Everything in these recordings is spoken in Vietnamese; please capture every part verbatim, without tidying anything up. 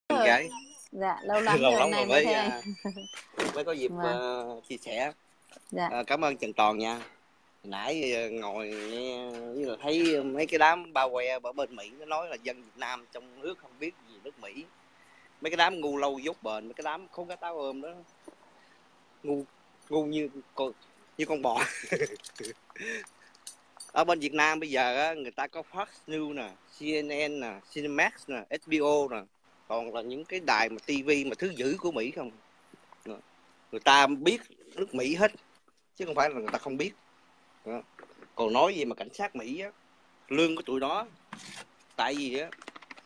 Mình Rồi. gái. Dạ, lâu lắm Lâu rồi, hôm lắm rồi nay mới mới thấy anh. à, mới có dịp Vâng, uh, chia sẻ. dạ, À, cảm ơn Trần Toàn nha. Nãy uh, ngồi nghe như là thấy mấy cái đám bao que ở bên Mỹ nó nói là dân Việt Nam trong nước không biết gì nước Mỹ. Mấy cái đám ngu lâu dốt bền, mấy cái đám khốn cá táo ôm đó, ngu ngu như con như con bò. Ở bên Việt Nam bây giờ á, người ta có Fox News nè, xê en en nè, Cinemax nè, ét bê o nè, toàn là những cái đài mà tivi mà thứ dữ của Mỹ không. Người ta biết nước Mỹ hết chứ không phải là người ta không biết. Đó. Còn nói gì mà cảnh sát Mỹ á, lương của tụi nó, tại vì á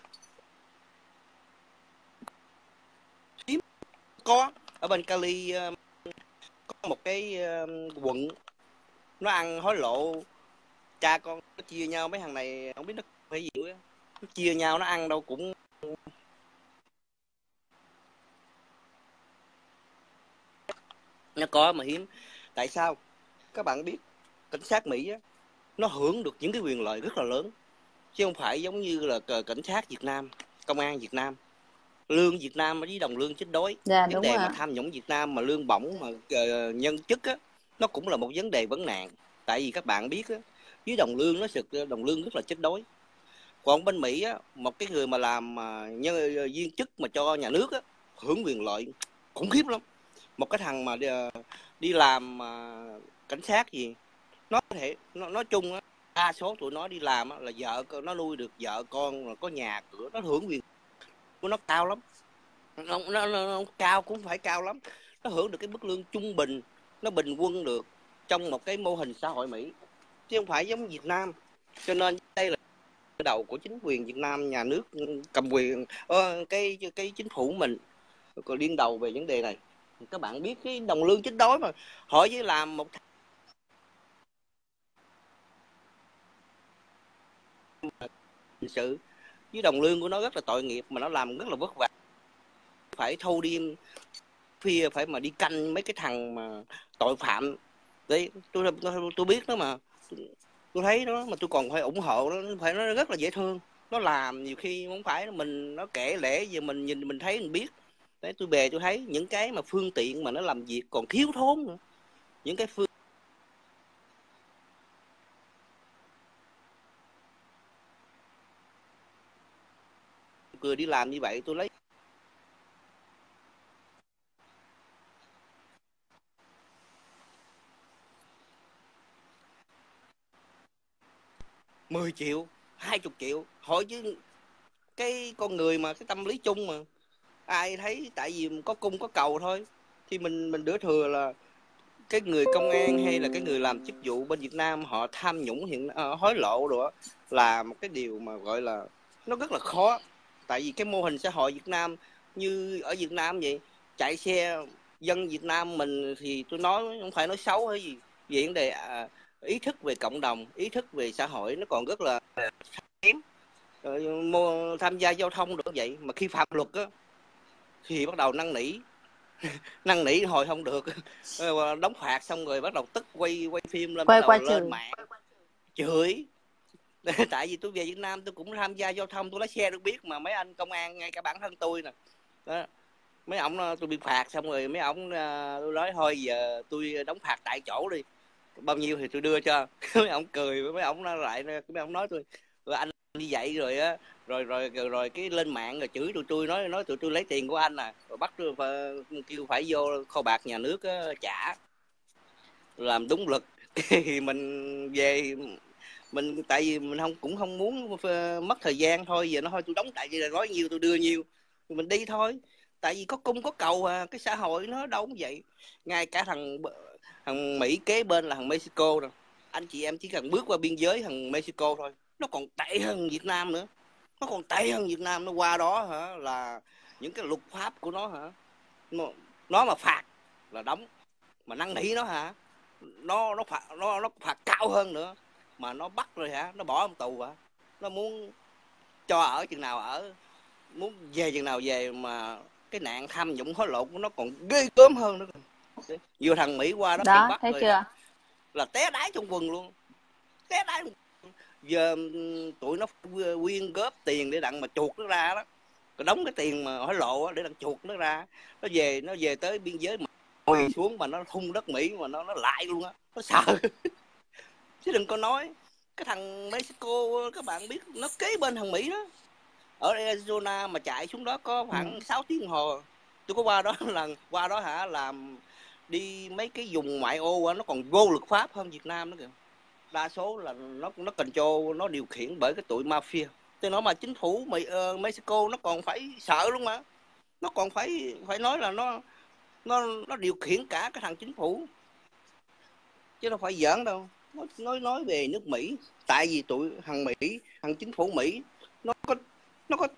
có ở bên Cali có một cái quận nó ăn hối lộ, cha con nó chia nhau, mấy thằng này không biết nó hay gì nữa, nó chia nhau nó ăn đâu cũng nó có mà hiếm. Tại sao? Các bạn biết cảnh sát Mỹ á, nó hưởng được những cái quyền lợi rất là lớn chứ không phải giống như là cảnh sát Việt Nam, công an Việt Nam. Lương Việt Nam với đồng lương chết đói. dạ Vấn đúng đề rồi mà ạ. tham nhũng Việt Nam mà lương bổng mà uh, nhân chức á, nó cũng là một vấn đề vấn nạn. Tại vì các bạn biết á, với đồng lương nó sực đồng lương rất là chết đói. Còn bên Mỹ á, một cái người mà làm uh, nhân viên chức mà cho nhà nước á, hưởng quyền lợi khủng khiếp lắm. Một cái thằng mà đi, uh, đi làm uh, cảnh sát gì, nó có thể nó nói chung á, đa số tụi nó đi làm á, là vợ nó nuôi được vợ con, có nhà cửa, nó hưởng quyền của nó cao lắm. Nó, nó, nó, nó cao cũng phải cao lắm, nó hưởng được cái mức lương trung bình, nó bình quân được trong một cái mô hình xã hội Mỹ chứ không phải giống Việt Nam. Cho nên đây là cái đầu của chính quyền Việt Nam, nhà nước cầm quyền, ờ, cái cái chính phủ mình còn điên đầu về vấn đề này. Các bạn biết cái đồng lương chết đói mà hỏi với làm một hình sự với đồng lương của nó rất là tội nghiệp, mà nó làm rất là vất vả, phải thâu đêm phia, phải mà đi canh mấy cái thằng mà tội phạm đấy. Tôi tôi, tôi biết đó mà, tôi thấy đó mà tôi còn phải ủng hộ nó, phải nó rất là dễ thương. Nó làm nhiều khi không phải mình nó kể lể giờ mình nhìn mình thấy mình biết đấy. Tôi về tôi thấy những cái mà phương tiện mà nó làm việc còn thiếu thốn nữa, những cái phương cười đi làm như vậy tôi lấy mười triệu, hai mươi triệu. Hỏi chứ cái con người mà cái tâm lý chung mà ai thấy tại vì có cung có cầu thôi. Thì mình mình đứa thừa là cái người công an hay là cái người làm chức vụ bên Việt Nam họ tham nhũng hiện uh, hối lộ rồi là một cái điều mà gọi là nó rất là khó. Tại vì cái mô hình xã hội Việt Nam như ở Việt Nam vậy, chạy xe dân Việt Nam mình thì tôi nói không phải nói xấu hay gì, vì vấn đề à, ý thức về cộng đồng, ý thức về xã hội nó còn rất là kém. Rồi, tham gia giao thông được vậy mà khi phạm luật á thì bắt đầu năn nỉ năn nỉ hồi không được, đóng phạt xong rồi bắt đầu tức quay quay phim lên, bắt Quay đầu qua lên chừng. mạng chửi. Tại vì tôi về Việt Nam tôi cũng tham gia giao thông, tôi lái xe tôi biết mà, mấy anh công an ngay cả bản thân tôi nè đó, mấy ổng tôi bị phạt xong rồi mấy ổng tôi nói thôi giờ tôi đóng phạt tại chỗ đi, bao nhiêu thì tôi đưa cho. Mấy ổng cười, mấy ổng lại mấy ổng nói tôi rồi anh như vậy rồi á, rồi rồi rồi, rồi cái lên mạng rồi chửi tụi tôi, nói nói tụi tôi lấy tiền của anh à, rồi bắt tôi phải, kêu phải vô kho bạc nhà nước á, trả làm đúng luật. Thì mình về mình tại vì mình không cũng không muốn mất thời gian thôi, giờ nó thôi tôi đóng tại vì là nói nhiêu tôi đưa nhiêu, mình đi thôi. Tại vì có cung có cầu à, cái xã hội nó đâu cũng vậy. Ngay cả thằng thằng Mỹ kế bên là thằng Mexico rồi, anh chị em chỉ cần bước qua biên giới thằng Mexico thôi, nó còn tệ hơn Việt Nam nữa, nó còn tệ hơn Việt Nam. Nó qua đó hả là những cái luật pháp của nó hả, nó, nó mà phạt là đóng, mà năn nỉ nó hả, nó nó phạt nó nó phạt cao hơn nữa, mà nó bắt rồi hả, nó bỏ ông tù hả, nó muốn cho ở chừng nào ở, muốn về chừng nào về. Mà cái nạn tham nhũng hối lộ của nó còn ghê gớm hơn nữa. Vừa thằng Mỹ qua đó bị Đó, bắt thấy rồi hả chưa? là té đái trong quần luôn, té đái. Giờ tụi nó quyên góp tiền để đặng mà chuột nó ra đó, đóng cái tiền mà hối lộ để đằng chuột nó ra, nó về nó về tới biên giới mà quỳ xuống mà nó thung đất Mỹ mà nó nó lại luôn á, nó sợ. Chứ đừng có nói cái thằng Mexico các bạn biết nó kế bên thằng Mỹ đó, ở Arizona mà chạy xuống đó có khoảng ừ. sáu tiếng đồng hồ. Tôi có qua đó là qua đó hả, làm đi mấy cái vùng ngoại ô nó còn vô lực pháp hơn Việt Nam nữa kìa. Đa số là nó nó control, nó điều khiển bởi cái tụi mafia. Tôi nói mà chính phủ Mỹ, uh, Mexico nó còn phải sợ luôn mà, nó còn phải phải nói là nó nó nó điều khiển cả cái thằng chính phủ, chứ nó phải giỡn đâu. Nói nói nói về nước Mỹ, tại vì tụi thằng Mỹ, thằng chính phủ Mỹ nó có nó có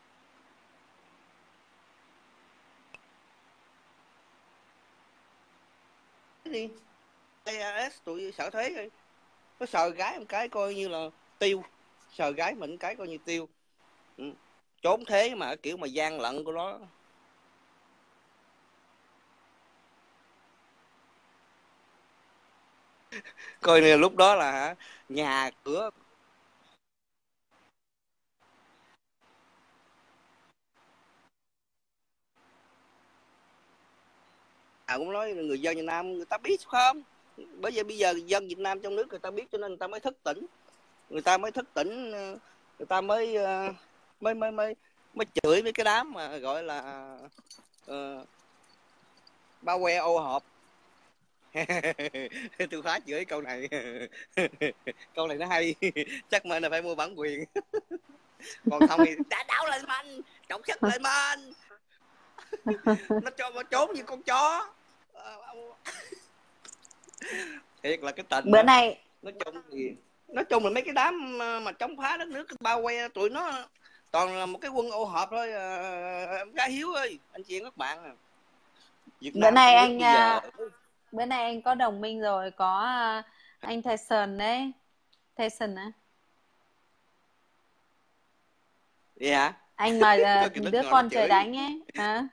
đi i a ét, tụi sợ thuế rồi, nó sờ gái một cái coi như là tiêu, sờ gái mình cái coi như tiêu. Ừ. Trốn thế mà kiểu mà gian lận của nó. Coi nè, lúc đó là hả, nhà cửa à, cũng nói người dân Việt Nam người ta biết không, bởi vì bây giờ dân Việt Nam trong nước người ta biết cho nên người ta mới thức tỉnh, người ta mới thức tỉnh, người ta mới mới mới mới mới chửi với cái đám mà gọi là uh, bao que ô hộp. Tôi phá chửi câu này. Câu này nó hay. Chắc mình là phải mua bản quyền. Còn không thì đã đảo lên mình, trọng sức lên mình. Nó cho nó trốn như con chó. Thiệt là cái tình bữa đó. Này Nói chung thì nói chung là mấy cái đám mà chống phá đất nước bao que tụi nó toàn là một cái quân ô hợp thôi. Em gái Hiếu ơi, anh chị em các bạn, Việt bữa Nam này trong nước anh bây giờ bữa nay anh có đồng minh rồi, có anh Tyson đấy, Tyson á. vậy hả? Anh mà đứa con trời đánh ấy hả?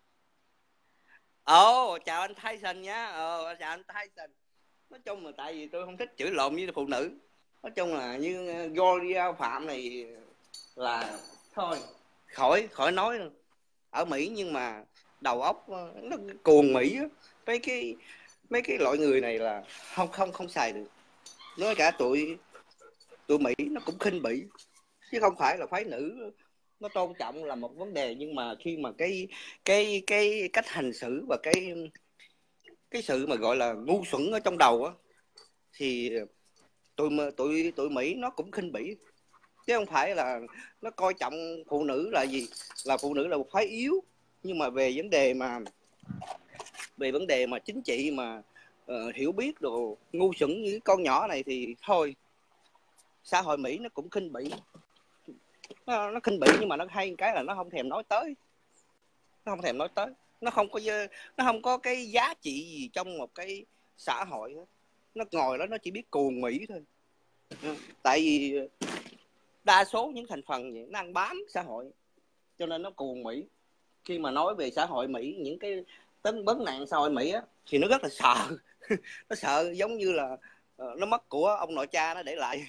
Ồ, oh, chào anh Tyson nhá. Ờ, chào anh Tyson. Nói chung là tại vì tôi không thích chửi lộn với phụ nữ. Nói chung là như Gloria Phạm này là thôi khỏi khỏi nói nữa. Ở Mỹ nhưng mà đầu óc nó cuồng Mỹ á. Mấy cái mấy cái loại người này là không không không xài được. Nói cả tụi tụi Mỹ nó cũng khinh bỉ, chứ không phải là phái nữ nó tôn trọng là một vấn đề, nhưng mà khi mà cái cái cái cách hành xử và cái cái sự mà gọi là ngu xuẩn ở trong đầu á, thì tụi tụi tụi Mỹ nó cũng khinh bỉ, chứ không phải là nó coi trọng phụ nữ là gì, là phụ nữ là một phái yếu. Nhưng mà về vấn đề mà về vấn đề mà chính trị mà uh, hiểu biết đồ ngu xuẩn như con nhỏ này thì thôi, xã hội Mỹ nó cũng khinh bỉ, nó, nó khinh bỉ nhưng mà nó hay cái là nó không thèm nói tới, nó không thèm nói tới, nó không có nó không có cái giá trị gì trong một cái xã hội đó. Nó ngồi đó nó chỉ biết cuồng Mỹ thôi. Tại vì đa số những thành phần vậy nó ăn bám xã hội cho nên nó cuồng Mỹ. Khi mà nói về xã hội Mỹ, những cái tính vấn nạn xã hội Mỹ á, thì nó rất là sợ. Nó sợ giống như là uh, nó mất của ông nội cha nó để lại.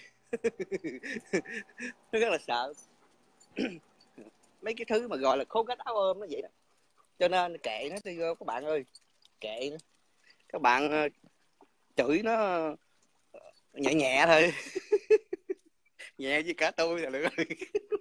Nó rất là sợ. Mấy cái thứ mà gọi là khố cách áo ôm nó vậy đó. Cho nên kệ nó đi các bạn ơi, kệ nó. Các bạn uh, chửi nó nhẹ nhẹ thôi. Nhẹ với cả tôi là được rồi.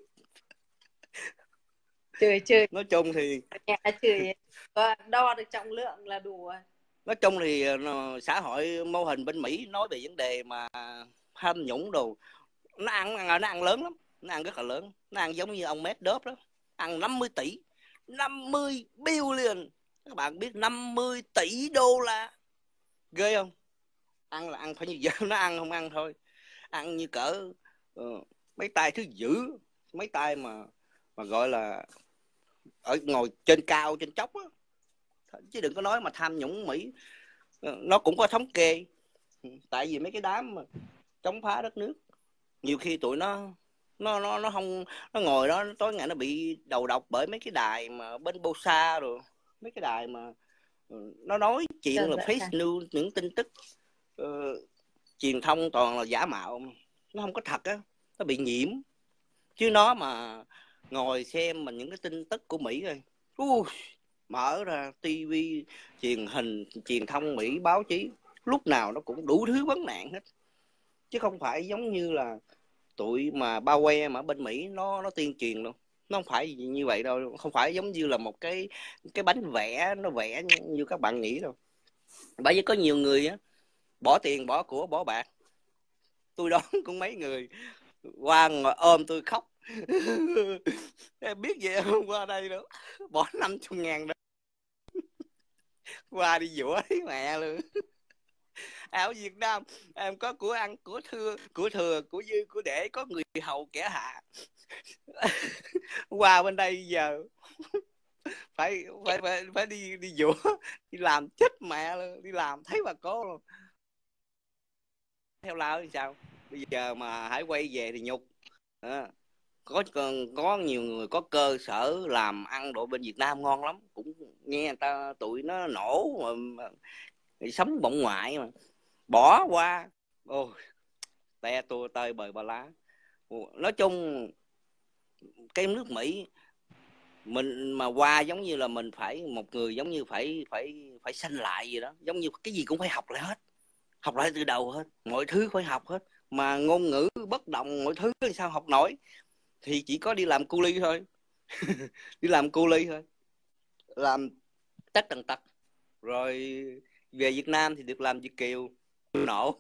Chửi chửi Nói chung thì nhẹ, chửi đo được trọng lượng là đủ rồi. Nói chung thì uh, xã hội mô hình bên Mỹ nói về vấn đề mà tham nhũng đồ, nó ăn nó ăn lớn lắm, nó ăn rất là lớn, nó ăn giống như ông Medvedev đó, ăn năm mươi tỷ, năm mươi billion. Các bạn biết năm mươi tỷ đô la ghê không? Ăn là ăn phải như vậy. Nó ăn không ăn thôi, ăn như cỡ uh, mấy tay thứ dữ, mấy tay mà mà gọi là ở ngồi trên cao trên chốc á. Chứ đừng có nói mà tham nhũng Mỹ, nó cũng có thống kê. Tại vì mấy cái đám mà chống phá đất nước nhiều khi tụi nó nó nó nó không, nó ngồi đó tối ngày nó bị đầu độc bởi mấy cái đài mà bên Bosa rồi, mấy cái đài mà nó nói chuyện là fake news, những tin tức uh, truyền thông toàn là giả mạo, nó không có thật á, nó bị nhiễm. Chứ nó mà ngồi xem mà những cái tin tức của Mỹ rồi, Ui, mở ra tivi, truyền hình, truyền thông Mỹ, báo chí, lúc nào nó cũng đủ thứ vấn nạn hết, chứ không phải giống như là tụi mà bao que mà ở bên Mỹ nó nó tuyên truyền đâu, nó không phải như vậy đâu, không phải giống như là một cái cái bánh vẽ nó vẽ như các bạn nghĩ đâu. Bởi vì có nhiều người á bỏ tiền bỏ của bỏ bạc, tôi đón cũng mấy người qua ngồi ôm tôi khóc em biết gì không, qua đây nữa bỏ năm trăm ngàn đó qua đi dũa mẹ luôn. Ở Việt Nam em có của ăn của thừa của thừa của dư của để, có người hầu kẻ hạ qua bên đây giờ phải phải phải phải đi đi dũa, đi làm chết mẹ luôn, đi làm thấy bà cố luôn. Theo lao thì sao, bây giờ mà hãy quay về thì nhục à. có có nhiều người có cơ sở làm ăn độ bên Việt Nam ngon lắm, cũng nghe người ta tụi nó nổ mà, mà sống bọng ngoại mà bỏ qua, ôi te tua tơi bời ba lá. Nói chung cái nước Mỹ mình mà qua giống như là mình phải một người giống như phải phải phải sanh lại gì đó, giống như cái gì cũng phải học lại hết, học lại từ đầu hết, mọi thứ phải học hết, mà ngôn ngữ bất đồng mọi thứ sao học nổi, thì chỉ có đi làm cu ly thôi đi làm cu ly thôi, làm tất tần tật, rồi về Việt Nam thì được làm Việt kiều nổ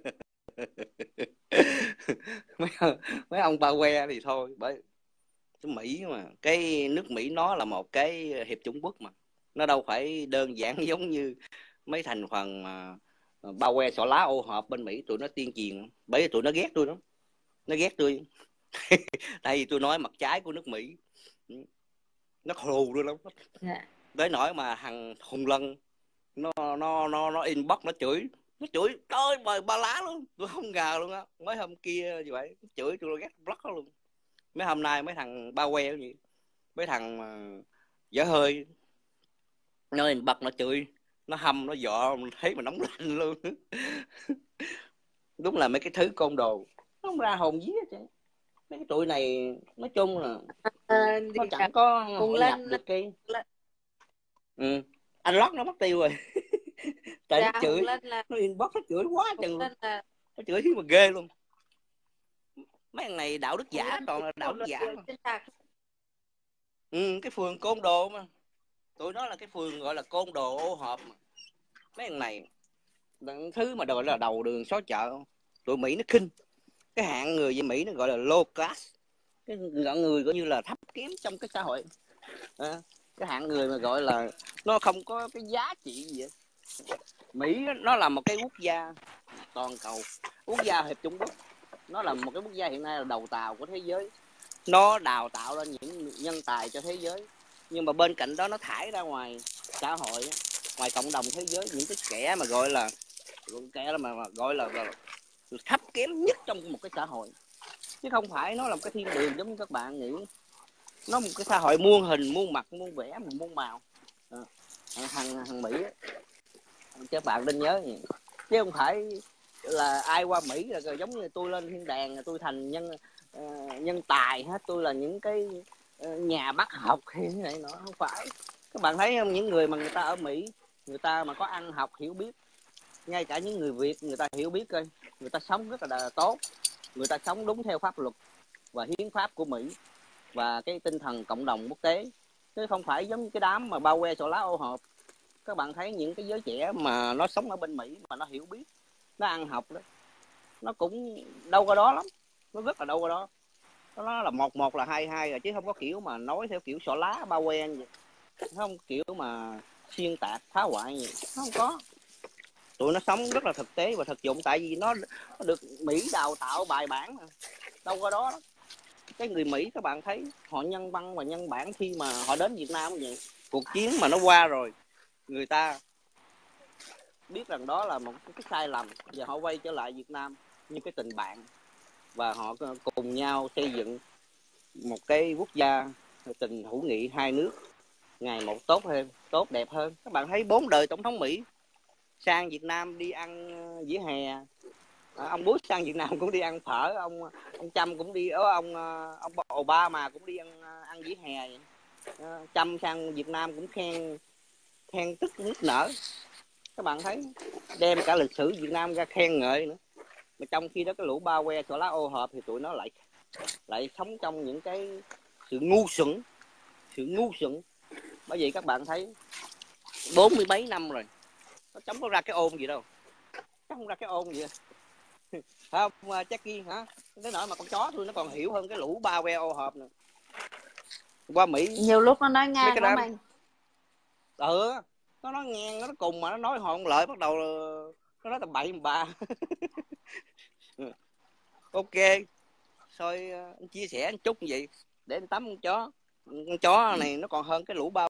mấy, mấy ông ba que thì thôi. Bởi cái Mỹ mà cái nước Mỹ nó là một cái hiệp chủng quốc mà, nó đâu phải đơn giản giống như mấy thành phần mà bao que xỏ lá ô hợp bên Mỹ tụi nó tiên truyền. Bởi vì tụi nó ghét tôi lắm, nó ghét tôi tại vì tôi nói mặt trái của nước Mỹ, nó khù luôn lắm. Dạ. Tới nỗi mà thằng Hùng Lân nó nó nó nó inbox nó chửi, nó chửi trời bời ba lá luôn, tôi không ngờ luôn á. Mấy hôm kia như vậy chửi tôi ghét block nó luôn. Mấy hôm nay mấy thằng bao que gì, mấy thằng mà dở hơi nó inbox nó chửi, nó hâm nó dọ, thấy mà nóng lạnh luôn đúng là mấy cái thứ côn đồ nó không ra hồn vía chứ. Mấy cái tụi này nói chung là À, nó thì chẳng có Hùng hội nhập Lân được cái ừ. Anh Lót nó mất tiêu rồi tại nó dạ, Hùng chửi, Lân là nó inbox nó chửi quá Hùng chừng luôn, Lân là nó chửi mà ghê luôn. Mấy thằng này đạo đức Hùng giả, Lân toàn thì là có đạo một đức luận giả điệu mà. xuyên tạc. Ừ, cái phường côn đồ mà, tụi nó là cái phường gọi là côn đồ ô hợp mà. Mấy thằng này thứ mà gọi là đầu đường xó chợ, tụi Mỹ nó khinh cái hạng người về Mỹ, nó gọi là low class, cái người coi như là thấp kém trong cái xã hội à, cái hạng người mà gọi là nó không có cái giá trị gì vậy. Mỹ nó là một cái quốc gia toàn cầu, quốc gia hiệp chủng quốc, nó là một cái quốc gia hiện nay là đầu tàu của thế giới, nó đào tạo ra những nhân tài cho thế giới, nhưng mà bên cạnh đó nó thải ra ngoài xã hội, ngoài cộng đồng thế giới những cái kẻ mà gọi là kẻ mà, mà gọi là, là thấp kém nhất trong một cái xã hội, chứ không phải nó là một cái thiên đường giống như các bạn nghĩ. Nó một cái xã hội muôn hình muôn mặt muôn vẻ muôn màu à, thằng thằng Mỹ á, các bạn nên nhớ gì, chứ không phải là ai qua Mỹ là giống như tôi lên thiên đàng tôi thành nhân uh, nhân tài hết, tôi là những cái uh, nhà bác học hay thế này nó không phải. Các bạn thấy không, những người mà người ta ở Mỹ, người ta mà có ăn học hiểu biết, ngay cả những người Việt người ta hiểu biết coi, người ta sống rất là tốt, người ta sống đúng theo pháp luật và hiến pháp của Mỹ và cái tinh thần cộng đồng quốc tế, chứ không phải giống như cái đám mà bao que xỏ lá ô hợp. Các bạn thấy những cái giới trẻ mà nó sống ở bên Mỹ mà nó hiểu biết, nó ăn học đó, nó cũng đâu có đó lắm, nó rất là đâu có đó, nó là một một là hai hai rồi, chứ không có kiểu mà nói theo kiểu xỏ lá bao que gì, không kiểu mà xuyên tạc phá hoại gì, không có. Tụi nó sống rất là thực tế và thực dụng, tại vì nó, nó được Mỹ đào tạo bài bản mà. Đâu có đó lắm. Cái người Mỹ các bạn thấy họ nhân văn và nhân bản khi mà họ đến Việt Nam vậy, cuộc chiến mà nó qua rồi người ta biết rằng đó là một cái sai lầm và họ quay trở lại Việt Nam như cái tình bạn, và họ cùng nhau xây dựng một cái quốc gia tình hữu nghị hai nước ngày một tốt hơn, tốt đẹp hơn. Các bạn thấy bốn đời tổng thống Mỹ sang Việt Nam đi ăn vỉa hè À, ông Bush sang Việt Nam cũng đi ăn phở, ông ông Trump cũng đi, ở ông ông Obama cũng đi ăn ăn vỉa hè vậy. À, Trump sang Việt Nam cũng khen khen tức nức nở. Các bạn thấy, đem cả lịch sử Việt Nam ra khen ngợi nữa, mà trong khi đó cái lũ ba que xỏ lá ô hợp thì tụi nó lại lại sống trong những cái sự ngu xuẩn, sự ngu xuẩn. Bởi vì các bạn thấy bốn mươi mấy năm rồi nó chống có ra cái ôn gì đâu, không ra cái ôn gì phải không Jackie hả? Tới nỗi mà con chó tôi nó còn hiểu hơn cái lũ ba que ô hợp nữa. Qua Mỹ Nhiều lúc nó nói mấy ngang cái lắm đám anh. ừ, nó nói ngang nó cùng mà nó nói họ không lợi, bắt đầu nó nói tầm bậy bà. Ok, thôi anh chia sẻ một chút như vậy để anh tắm con chó. Con chó này nó còn hơn cái lũ ba